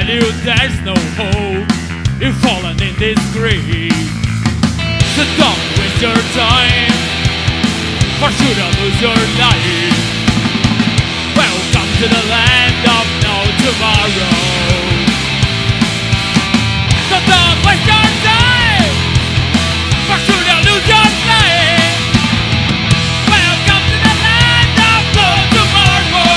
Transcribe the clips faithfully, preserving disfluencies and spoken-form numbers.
you there's no hope. You've fallen in disgrace. So don't waste your time, or should I lose your life? Welcome to the land of no tomorrow. So don't waste your time, or should I lose your life? Welcome to the land of no tomorrow.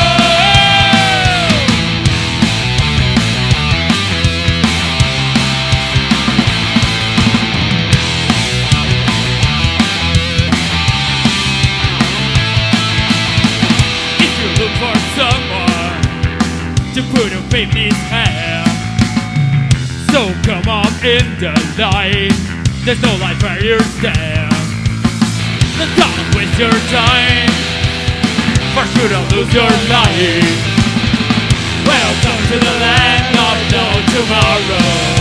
If you look for someone to put a faith in his hand, so come up in the light. There's no light where you stand. So don't waste your time, or should I lose your life? Welcome to the land of no tomorrow.